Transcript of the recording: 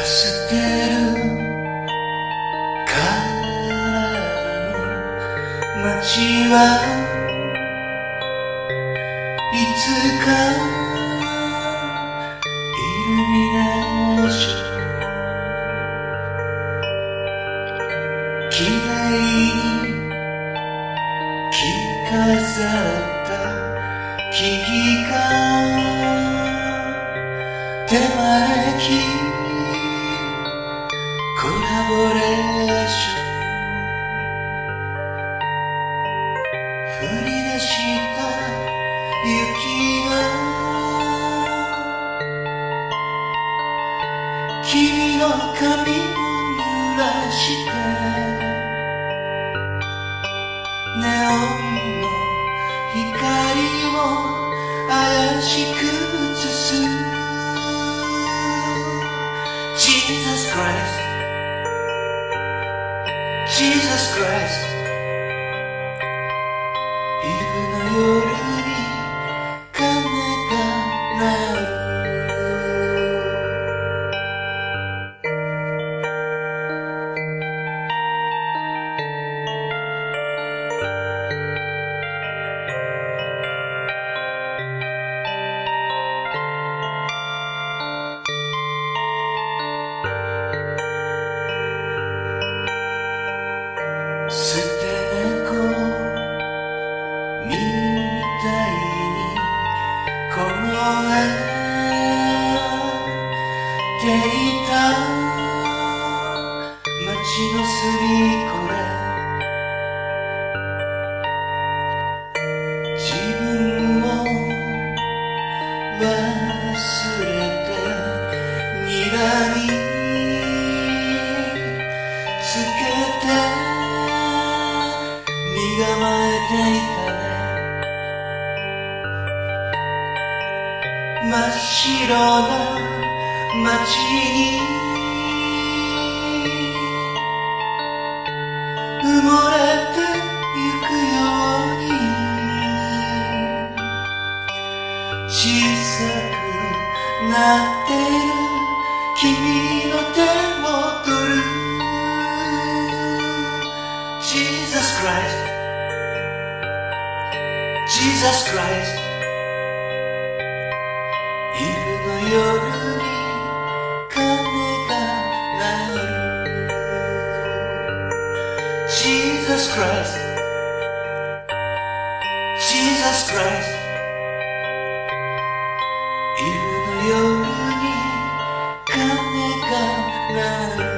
捨てるからの街はいつかイルミネーションきれいに着飾った木々が手招きコラボレーション降り出した雪が君の髪を濡らしてネオンの光を怪しく映す Jesus Christ Jesus Christ イブの夜に鐘が鳴る捨て猫みたいに凍えていた街の隅っこで自分を忘れて睨みつけて身構えていたね真っ白な街に埋もれてゆくように小さくなってる君の手を取る Jesus Christ Jesus Christ 昼の夜に鐘が鳴る Jesus Christ Jesus Christ 昼の夜に鐘が鳴る